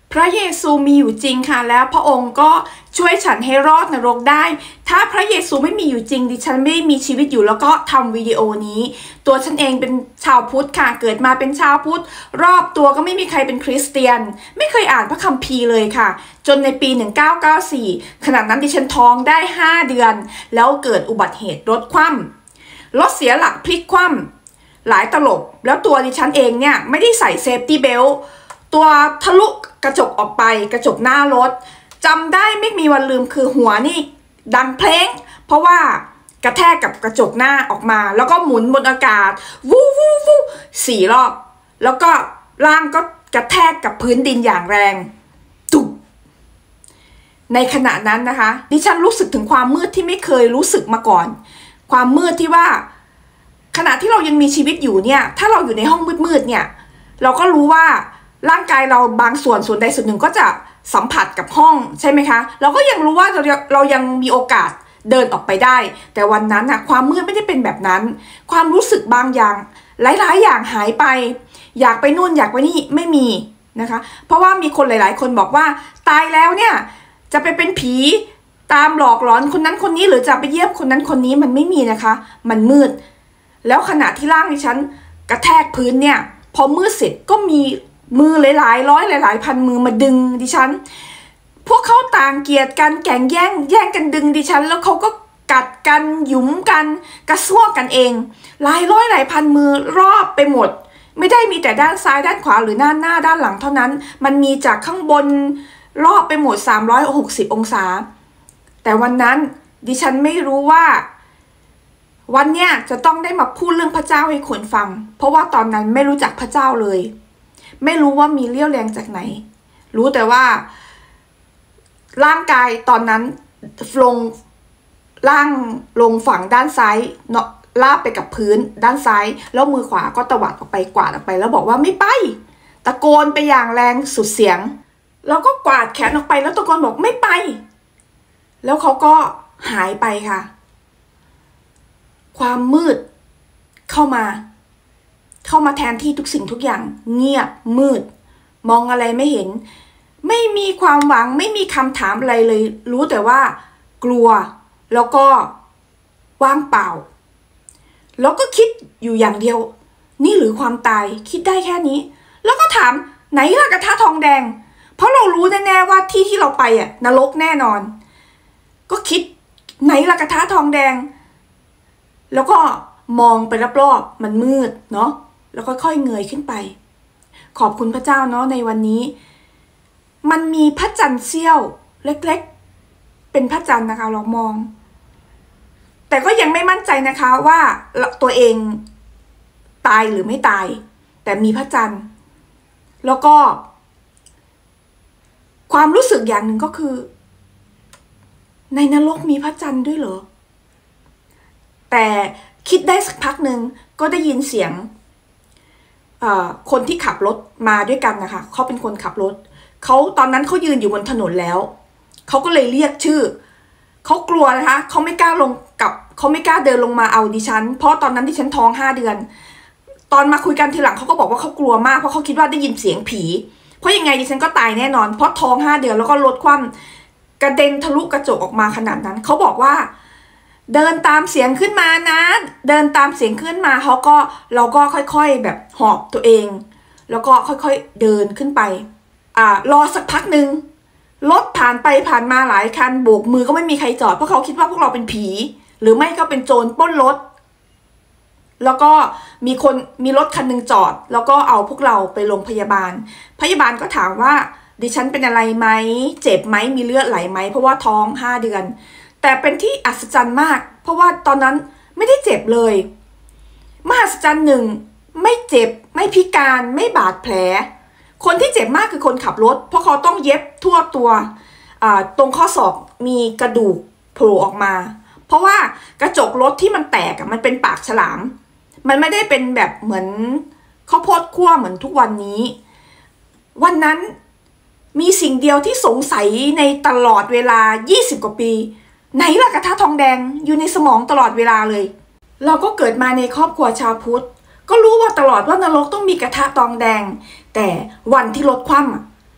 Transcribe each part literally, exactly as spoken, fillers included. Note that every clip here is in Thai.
พระเยซูมีอยู่จริงค่ะแล้วพระองค์ก็ช่วยฉันให้รอดนรกได้ถ้าพระเยซูไม่มีอยู่จริงดิฉันไม่ได้มีชีวิตอยู่แล้วก็ทำวิดีโอนี้ตัวฉันเองเป็นชาวพุทธค่ะเกิดมาเป็นชาวพุทธรอบตัวก็ไม่มีใครเป็นคริสเตียนไม่เคยอ่านพระคัมภีร์เลยค่ะจนในปีหนึ่งเก้าเก้าสี่ขณะนั้นดิฉันท้องได้ห้าเดือนแล้วเกิดอุบัติเหตุรถคว่ำรถเสียหลักพลิกคว่ำหลายตลบแล้วตัวดิฉันเองเนี่ยไม่ได้ใส่เซฟตี้เบลต์ตัวทะลุกระจกออกไปกระจกหน้ารถจำได้ไม่มีวันลืมคือหัวนี่ดังเพลงเพราะว่ากระแทกกับกระจกหน้าออกมาแล้วก็หมุนบนอากาศวู้วู้วู้สี่รอบแล้วก็ร่างก็กระแทกกับพื้นดินอย่างแรงตุบในขณะนั้นนะคะดิฉันรู้สึกถึงความมืดที่ไม่เคยรู้สึกมาก่อนความมืดที่ว่าขณะที่เรายังมีชีวิตอยู่เนี่ยถ้าเราอยู่ในห้องมืดๆเนี่ยเราก็รู้ว่าร่างกายเราบางส่วนส่วนใดส่วนหนึ่งก็จะสัมผัสกับห้องใช่ไหมคะเราก็ยังรู้ว่าเราเรายังมีโอกาสเดินออกไปได้แต่วันนั้นอะความมืดไม่ได้เป็นแบบนั้นความรู้สึกบางอย่างหลายๆอย่างหายไปอยากไปนู่นอยากไปนี่ไม่มีนะคะเพราะว่ามีคนหลายๆคนบอกว่าตายแล้วเนี่ยจะไปเป็นผีตามหลอกหลอนคนนั้นคนนี้หรือจะไปเยี่ยมคนนั้นคนนี้มันไม่มีนะคะมันมืดแล้วขณะที่ร่างดิฉันกระแทกพื้นเนี่ยพอมืดเสร็จก็มีมือหลายๆร้อยหลายๆพันมือมาดึงดิฉันพวกเขาต่างเกลียดกันแข่งแย่งแย่งกันดึงดิฉันแล้วเขาก็กัดกันหยุมกันกระซวกกันเองหลายร้อยหลายพันมือรอบไปหมดไม่ได้มีแต่ด้านซ้ายด้านขวาหรือด้านหน้าด้านหลังเท่านั้นมันมีจากข้างบนรอบไปหมดสามร้อยหกสิบองศาแต่วันนั้นดิฉันไม่รู้ว่าวันเนี้ยจะต้องได้มาพูดเรื่องพระเจ้าให้คนฟังเพราะว่าตอนนั้นไม่รู้จักพระเจ้าเลยไม่รู้ว่ามีเรี่ยวแรงจากไหนรู้แต่ว่าร่างกายตอนนั้นลงล่างลงฝั่งด้านซ้ายเนาะลาบไปกับพื้นด้านซ้ายแล้วมือขวาก็ตวัดออกไปกวาดออกไปแล้วบอกว่าไม่ไปตะโกนไปอย่างแรงสุดเสียงแล้วก็กวาดแขนออกไปแล้วตะโกนบอกไม่ไปแล้วเขาก็หายไปค่ะความมืดเข้ามาเข้ามาแทนที่ทุกสิ่งทุกอย่างเงียบมืดมองอะไรไม่เห็นไม่มีความหวังไม่มีคำถามอะไรเลยรู้แต่ว่ากลัวแล้วก็ว่างเปล่าแล้วก็คิดอยู่อย่างเดียวนี่หรือความตายคิดได้แค่นี้แล้วก็ถามไหนล่ะกระทะทองแดงเพราะเรารู้แน่ๆว่าที่ที่เราไปอ่ะนรกแน่นอนก็คิดไหนล่ะกระทะทองแดงแล้วก็มองไปรอบๆมันมืดเนาะแล้วก็ค่อยเงยขึ้นไปขอบคุณพระเจ้าเนาะในวันนี้มันมีพระจันทร์เสี้ยวเล็กๆเป็นพระจันทร์นะคะเรามองแต่ก็ยังไม่มั่นใจนะคะว่าตัวเองตายหรือไม่ตายแต่มีพระจันทร์แล้วก็ความรู้สึกอย่างหนึ่งก็คือในนรกมีพระจันทร์ด้วยเหรอแต่คิดได้สักพักหนึ่งก็ได้ยินเสียงคนที่ขับรถมาด้วยกันนะคะเขาเป็นคนขับรถเขาตอนนั้นเขายืนอยู่บนถนนแล้วเขาก็เลยเรียกชื่อเขากลัวนะคะเขาไม่กล้าลงกับเขาไม่กล้าเดินลงมาเอาดิฉันเพราะตอนนั้นดิฉันท้องห้าเดือนตอนมาคุยกันทีหลังเขาก็บอกว่าเขากลัวมากเพราะเขาคิดว่าได้ยินเสียงผีเพราะยังไงดิฉันก็ตายแน่นอนเพราะท้องห้าเดือนแล้วก็ลดความกระเด็นทะลุกระจกออกมาขนาดนั้นเขาบอกว่าเดินตามเสียงขึ้นมานะเดินตามเสียงขึ้นมาเขาก็เราก็ค่อยๆแบบหอบตัวเองแล้วก็ค่อยๆเดินขึ้นไปอ่ารอสักพักหนึ่งรถผ่านไปผ่านมาหลายคันโบกมือก็ไม่มีใครจอดเพราะเขาคิดว่าพวกเราเป็นผีหรือไม่ก็เป็นโจรปล้นรถแล้วก็มีคนมีรถคันหนึ่งจอดแล้วก็เอาพวกเราไปโรงพยาบาลพยาบาลก็ถามว่าดิฉันเป็นอะไรไหมเจ็บไหมมีเลือดไหลไหมเพราะว่าท้องห้าเดือนแต่เป็นที่อัศจรรย์มากเพราะว่าตอนนั้นไม่ได้เจ็บเลยมหัศจรรย์หนึ่งไม่เจ็บไม่พิการไม่บาดแผลคนที่เจ็บมากคือคนขับรถเพราะเขาต้องเย็บทั่วตัวตรงข้อศอกมีกระดูกโผล่ออกมาเพราะว่ากระจกรถที่มันแตกมันเป็นปากฉลามมันไม่ได้เป็นแบบเหมือนข้าวโพดคั่วเหมือนทุกวันนี้วันนั้นมีสิ่งเดียวที่สงสัยในตลอดเวลายี่สิบกว่าปีไหนล่ะกระทะทองแดงอยู่ในสมองตลอดเวลาเลยเราก็เกิดมาในครอบครัวชาวพุทธก็รู้ว่าตลอดว่านรกต้องมีกระทะทองแดงแต่วันที่รถคว่ำ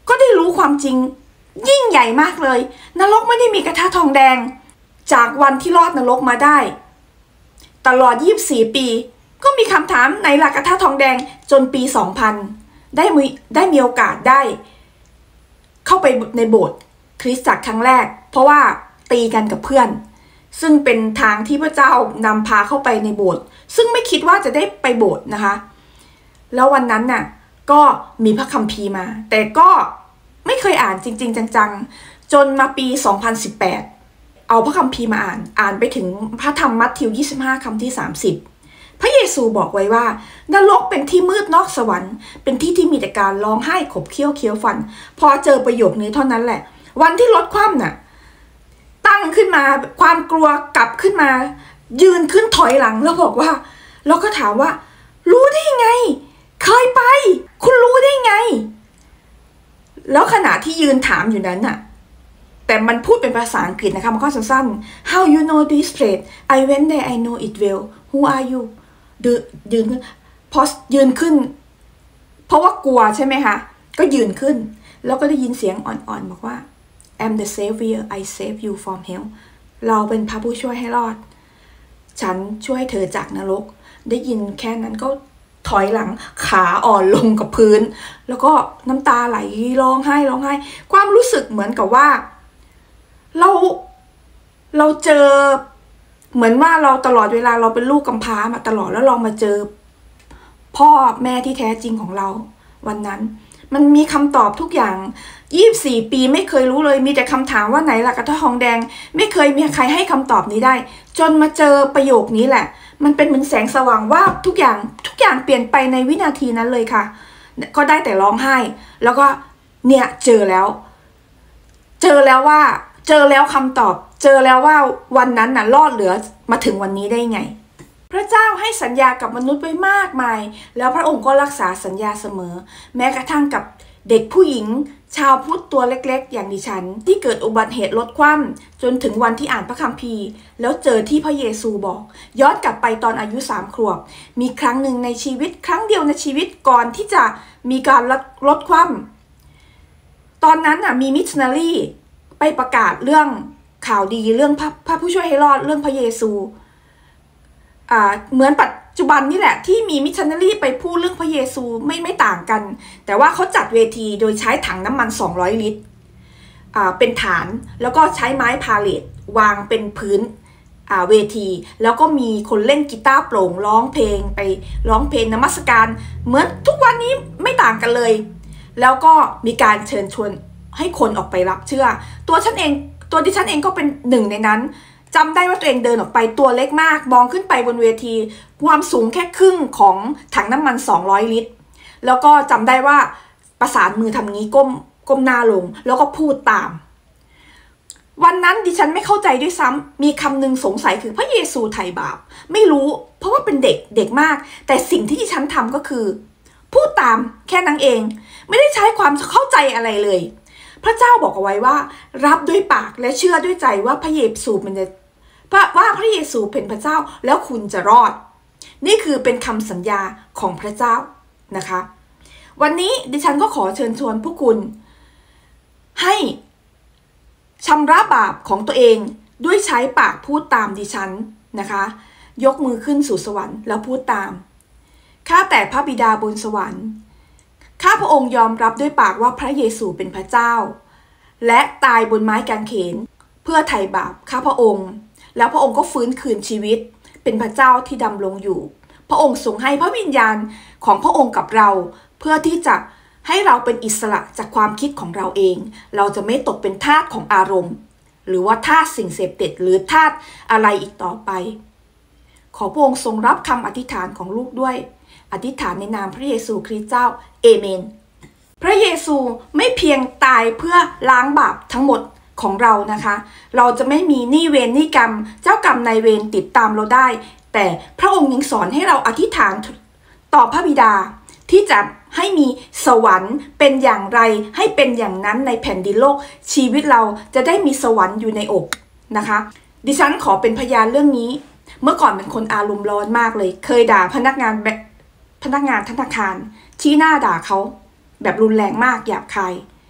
ก็ได้รู้ความจริงยิ่งใหญ่มากเลยนรกไม่ได้มีกระทะทองแดงจากวันที่รอดนรกมาได้ตลอดยี่สิบสี่ปีก็มีคำถามไหนล่ะกระทะทองแดงจนปีสองพันได้มีได้มีโอกาสได้เข้าไปในโบสถ์คริสตจักรครั้งแรกเพราะว่าตีกันกับเพื่อนซึ่งเป็นทางที่พระเจ้านำพาเข้าไปในโบสถ์ซึ่งไม่คิดว่าจะได้ไปโบสถ์นะคะแล้ววันนั้นน่ะก็มีพระคัมภีร์มาแต่ก็ไม่เคยอ่านจริงๆจังๆจนมาปีสองพันสิบแปดเอาพระคัมภีร์มาอ่านอ่านไปถึงพระธรรมมัทธิวยี่สิบห้าคำที่สามสิบพระเยซูบอกไว้ว่านรกเป็นที่มืดนอกสวรรค์เป็นที่ที่มีแต่การร้องไห้ขบเคี้ยวเคี้ยวฟันพอเจอประโยคนี้เท่านั้นแหละวันที่รถคว่ำน่ะตั้งขึ้นมาความกลัวกลับขึ้นมายืนขึ้นถอยหลังแล้วบอกว่าแล้วก็ถามว่ารู้ได้ยังไงเคยไปคุณรู้ได้ไงแล้วขณะที่ยืนถามอยู่นั้นน่ะแต่มันพูดเป็นภาษาอังกฤษนะคะมันก็สั้นๆ How you know this place I went there I know it well Who are you ยืนขึ้นพอยืนขึ้นเพราะว่ากลัวใช่ไหมคะก็ยืนขึ้นแล้วก็ได้ยินเสียงอ่อนๆบอกว่า I'm the savior I save you from hell เราเป็นพระผู้ช่วยให้รอดฉันช่วยเธอจากนรกได้ยินแค่นั้นก็ถอยหลังขาอ่อนลงกับพื้นแล้วก็น้ำตาไหลร้องไห้ร้องไห้ความรู้สึกเหมือนกับว่าเราเราเจอเหมือนว่าเราตลอดเวลาเราเป็นลูกกำพร้ามาตลอดแล้วเรามาเจอพ่อแม่ที่แท้จริงของเราวันนั้นมันมีคำตอบทุกอย่างยี่สิบสี่ปีไม่เคยรู้เลยมีแต่คำถามว่าไหนล่ะกระทะทองแดงไม่เคยมีใครให้คำตอบนี้ได้จนมาเจอประโยคนี้แหละมันเป็นเหมือนแสงสว่างว่าทุกอย่างทุกอย่างเปลี่ยนไปในวินาทีนั้นเลยค่ะก็ได้แต่ร้องไห้แล้วก็เนี่ยเจอแล้วเจอแล้วว่าเจอแล้วคำตอบเจอแล้วว่าวันนั้นน่ะรอดเหลือมาถึงวันนี้ได้ไงพระเจ้าให้สัญญากับมนุษย์ไว้มากมายแล้วพระองค์ก็รักษาสัญญาเสมอแม้กระทั่งกับเด็กผู้หญิงชาวพุทธตัวเล็กๆอย่างดิฉันที่เกิดอุบัติเหตุรถคว่ำจนถึงวันที่อ่านพระคัมภีร์แล้วเจอที่พระเยซูบอกย้อนกลับไปตอนอายุสามขวบมีครั้งหนึ่งในชีวิตครั้งเดียวในชีวิตก่อนที่จะมีการรถคว่ำตอนนั้นน่ะมีมิชชันนารีไปประกาศเรื่องข่าวดีเรื่องพระพระผู้ช่วยให้รอดเรื่องพระเยซูอ่าเหมือนปัจจุบันนี่แหละที่มีมิชชันนารีไปพูดเรื่องพระเยซูไม่ไม่ต่างกันแต่ว่าเขาจัดเวทีโดยใช้ถังน้ำมันสองร้อยลิตรอ่าเป็นฐานแล้วก็ใช้ไม้พาเลทวางเป็นพื้นอ่าเวทีแล้วก็มีคนเล่นกีตาร์โปร่งร้องเพลงไปร้องเพลงนมัสการเหมือนทุกวันนี้ไม่ต่างกันเลยแล้วก็มีการเชิญชวนให้คนออกไปรับเชื่อตัวฉันเองตัวดิฉันเองก็เป็นหนึ่งในนั้นจำได้ว่าตัวเองเดินออกไปตัวเล็กมากมองขึ้นไปบนเวทีความสูงแค่ครึ่งของถังน้ำมันสองร้อยลิตรแล้วก็จำได้ว่าประสานมือทำงี้ก้มก้มหน้าลงแล้วก็พูดตามวันนั้นดิฉันไม่เข้าใจด้วยซ้ำมีคำหนึ่งสงสัยคือพระเยซูไถ่บาปไม่รู้เพราะว่าเป็นเด็กเด็กมากแต่สิ่งที่ดิฉันทำก็คือพูดตามแค่นั้นเองไม่ได้ใช้ความเข้าใจอะไรเลยพระเจ้าบอกเอาไว้ว่ารับด้วยปากและเชื่อด้วยใจว่าพระเยซูเป็นว่าพระเยซูเป็นพระเจ้าแล้วคุณจะรอดนี่คือเป็นคำสัญญาของพระเจ้านะคะวันนี้ดิฉันก็ขอเชิญชวนผู้คุณให้ชำระบาปของตัวเองด้วยใช้ปากพูดตามดิฉันนะคะยกมือขึ้นสู่สวรรค์แล้วพูดตามข้าแต่พระบิดาบนสวรรค์ข้าพระองค์ยอมรับด้วยปากว่าพระเยซูเป็นพระเจ้าและตายบนไม้กางเขนเพื่อไถ่บาปข้าพระองค์แล้วพระองค์ก็ฟื้นคืนชีวิตเป็นพระเจ้าที่ดำรงอยู่พระองค์ทรงให้พระวิญญาณของพระองค์กับเราเพื่อที่จะให้เราเป็นอิสระจากความคิดของเราเองเราจะไม่ตกเป็นทาสของอารมณ์หรือว่าทาสสิ่งเสพติดหรือทาสอะไรอีกต่อไปขอพระองค์ทรงรับคำอธิษฐานของลูกด้วยอธิษฐานในนามพระเยซูคริสต์เจ้าเอเมนพระเยซูไม่เพียงตายเพื่อล้างบาปทั้งหมดของเรานะคะเราจะไม่มีหนี้เวรหนี้กรรมเจ้ากรรมนายเวรติดตามเราได้แต่พระองค์ยังสอนให้เราอธิษฐานต่อพระบิดาที่จะให้มีสวรรค์เป็นอย่างไรให้เป็นอย่างนั้นในแผ่นดินโลกชีวิตเราจะได้มีสวรรค์อยู่ในอกนะคะดิฉันขอเป็นพยานเรื่องนี้เมื่อก่อนเป็นคนอารมณ์ร้อนมากเลยเคยด่าพนักงานพนักงานธนาคารชี้หน้าด่าเขาแบบรุนแรงมากหยาบคาย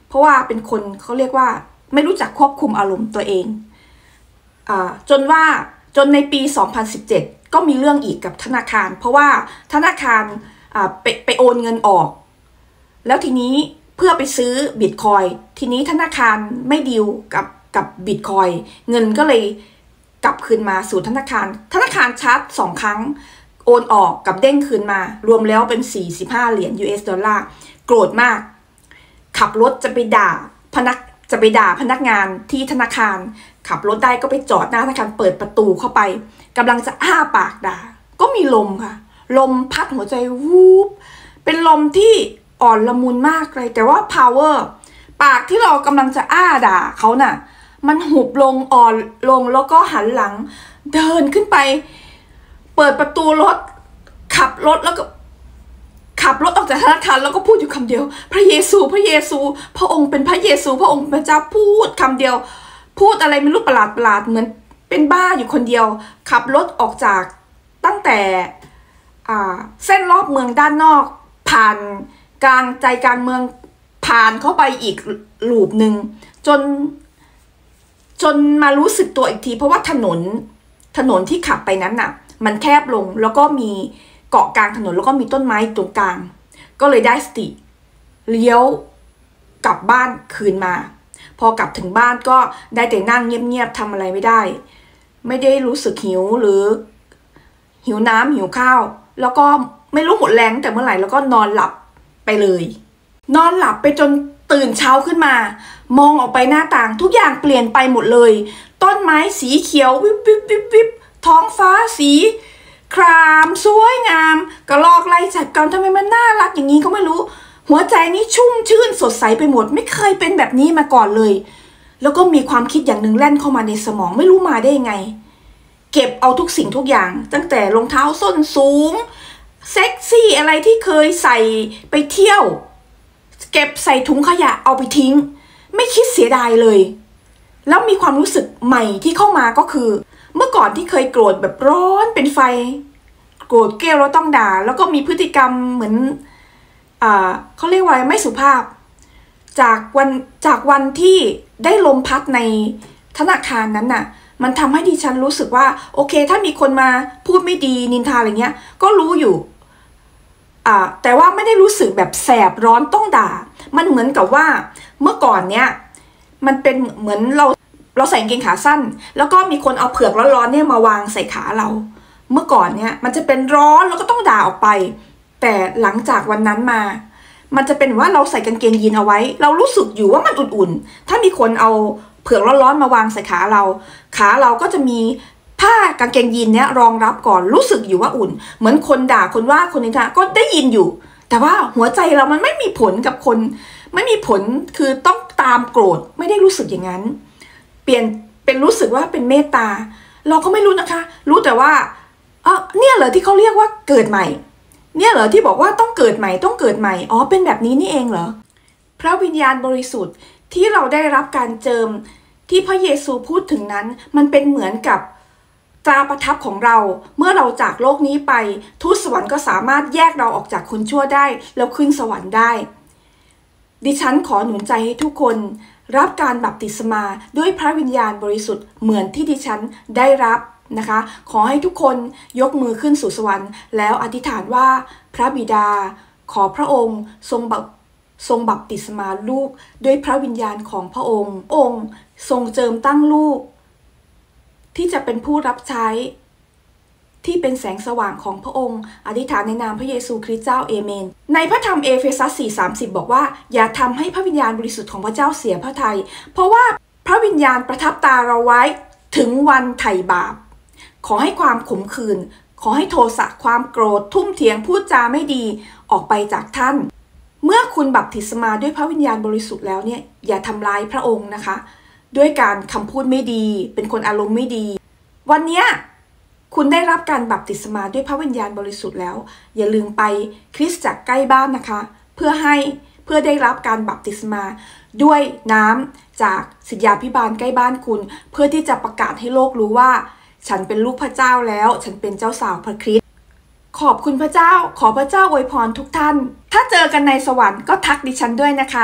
เพราะว่าเป็นคนเขาเรียกว่าไม่รู้จักควบคุมอารมณ์ตัวเองอ่าจนว่าจนในปีสองพันสิบเจ็ดก็มีเรื่องอีกกับธนาคารเพราะว่าธนาคารอ่าไปไปโอนเงินออกแล้วทีนี้เพื่อไปซื้อบิตคอยทีนี้ธนาคารไม่ดีลกับกับบิตคอยเงินก็เลยกลับคืนมาสู่ธนาคารธนาคารชาร์จสองครั้งโอนออกกับเด้งคืนมารวมแล้วเป็นสี่สิบห้าเหรียญ ยู เอส ดอลลาร์โกรธมากขับรถจะไปด่าพนักจะไปด่าพนักงานที่ธนาคารขับรถได้ก็ไปจอดหน้าธนาคารเปิดประตูเข้าไปกำลังจะอ้าปากด่าก็มีลมค่ะลมพัดหัวใจวูบเป็นลมที่อ่อนละมุนมากเลยแต่ว่า power ปากที่เรากำลังจะอ้าด่าเขาน่ะมันหุบลงอ่อนลงแล้วก็หันหลังเดินขึ้นไปเปิดประตูรถขับรถแล้วก็ขับรถออกจากธนาคารแล้วก็พูดอยู่คำเดียวพระเยซูพระเยซูพระองค์เป็นพระเยซูพระองค์เป็นพระเจ้าพูดคำเดียวพูดอะไรไม่รู้ประหลาดประหลาดเหมือนเป็นบ้าอยู่คนเดียวขับรถออกจากตั้งแต่เส้นรอบเมืองด้านนอกผ่านกลางใจกลางเมืองผ่านเข้าไปอีกลูปหนึ่งจนจนมารู้สึกตัวอีกทีเพราะว่าถนนถนนที่ขับไปนั้นน่ะมันแคบลงแล้วก็มีเกาะกลางถนนแล้วก็มีต้นไม้ตรงกลางก็เลยได้สติเลี้ยวกลับบ้านคืนมาพอกลับถึงบ้านก็ได้แต่นั่งเงียบๆทำอะไรไม่ได้ไม่ได้รู้สึกหิวหรือหิวน้ำหิวข้าวแล้วก็ไม่รู้หมดแรงแต่เมื่อไหร่แล้วก็นอนหลับไปเลยนอนหลับไปจนตื่นเช้าขึ้นมามองออกไปหน้าต่างทุกอย่างเปลี่ยนไปหมดเลยต้นไม้สีเขียววิบวิบวิบวิบท้องฟ้าสีครามสวยงามกระรอกไล่จัดกันทำไมมันน่ารักอย่างนี้ก็ไม่รู้หัวใจนี้ชุ่มชื่นสดใสไปหมดไม่เคยเป็นแบบนี้มาก่อนเลยแล้วก็มีความคิดอย่างหนึ่งแล่นเข้ามาในสมองไม่รู้มาได้ยังไงเก็บเอาทุกสิ่งทุกอย่างตั้งแต่รองเท้าส้นสูงเซ็กซี่อะไรที่เคยใส่ไปเที่ยวเก็บใส่ถุงขยะเอาไปทิ้งไม่คิดเสียดายเลยแล้วมีความรู้สึกใหม่ที่เข้ามาก็คือเมื่อก่อนที่เคยโกรธแบบร้อนเป็นไฟโกรธเกลียวแล้วต้องด่าแล้วก็มีพฤติกรรมเหมือนอ่าเขาเรียกว่าไม่สุภาพจากวันจากวันที่ได้ลมพัดในธนาคารนั้นน่ะมันทำให้ดิฉันรู้สึกว่าโอเคถ้ามีคนมาพูดไม่ดีนินทาอะไรเงี้ยก็รู้อยู่อ่าแต่ว่าไม่ได้รู้สึกแบบแสบร้อนต้องด่ามันเหมือนกับว่าเมื่อก่อนเนี้ยมันเป็นเหมือนเราเราใส่กางเกงขาสั้นแล้วก็มีคนเอาเผือกร้อนๆเนี่ยมาวางใส่ขาเราเมื่อก่อนเนี่ยมันจะเป็นร้อนแล้วก็ต้องด่าออกไปแต่หลังจากวันนั้นมามันจะเป็นว่าเราใส่กางเกงยีนเอาไว้เรารู้สึกอยู่ว่ามันอุ่นๆถ้ามีคนเอาเผือกร้อนๆมาวางใส่ขาเราขาเราก็จะมีผ้ากางเกงยีนเนี้ยรองรับก่อนรู้สึกอยู่ว่าอุ่นเหมือนคนด่าคนว่าคนนินทาก็ได้ยินอยู่แต่ว่าหัวใจเรามันไม่มีผลกับคนไม่มีผลคือต้องตามโกรธไม่ได้รู้สึกอย่างนั้นเปลี่ยนเป็นรู้สึกว่าเป็นเมตตาเราก็ไม่รู้นะคะรู้แต่ว่าเออเนี่ยเหรอที่เขาเรียกว่าเกิดใหม่เนี่ยเหรอที่บอกว่าต้องเกิดใหม่ต้องเกิดใหม่อ๋อเป็นแบบนี้นี่เองเหรอพระวิญญาณบริสุทธิ์ที่เราได้รับการเจิมที่พระเยซูพูดถึงนั้นมันเป็นเหมือนกับตราประทับของเราเมื่อเราจากโลกนี้ไปทูตสวรรค์ก็สามารถแยกเราออกจากคนชั่วได้แล้วขึ้นสวรรค์ได้ดิฉันขอหนุนใจให้ทุกคนรับการบัพติศมาด้วยพระวิญญาณบริสุทธิ์เหมือนที่ดิฉันได้รับนะคะขอให้ทุกคนยกมือขึ้นสู่สวรรค์แล้วอธิษฐานว่าพระบิดาขอพระองค์ทรงบัพทรงบัพติศมาลูกด้วยพระวิญญาณของพระองค์องค์ทรงเจิมตั้งลูกที่จะเป็นผู้รับใช้ที่เป็นแสงสว่างของพระองค์อธิษฐานในนามพระเยซูคริสต์เจ้าเอเมนในพระธรรมเอเฟซัส สี่ สามสิบ บอกว่าอย่าทำให้พระวิญญาณบริสุทธิ์ของพระเจ้าเสียพระทัยเพราะว่าพระวิญญาณประทับตาเราไว้ถึงวันไถ่บาปขอให้ความขมขื่นขอให้โทสะความโกรธทุ่มเถียงพูดจาไม่ดีออกไปจากท่านเมื่อคุณบัพติศมาด้วยพระวิญญาณบริสุทธิ์แล้วเนี่ยอย่าทำร้ายพระองค์นะคะด้วยการคำพูดไม่ดีเป็นคนอารมณ์ไม่ดีวันนี้คุณได้รับการบัพติศมาด้วยพระวิญญาณบริสุทธิ์แล้วอย่าลืมไปคริสตจักรใกล้บ้านนะคะเพื่อให้เพื่อได้รับการบัพติศมาด้วยน้ำจากศิษยาภิบาลใกล้บ้านคุณเพื่อที่จะประกาศให้โลกรู้ว่าฉันเป็นลูกพระเจ้าแล้วฉันเป็นเจ้าสาวพระคริสต์ขอบคุณพระเจ้าขอพระเจ้าอวยพรทุกท่านถ้าเจอกันในสวรรค์ก็ทักดิฉันด้วยนะคะ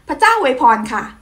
พระเจ้าอวยพรค่ะ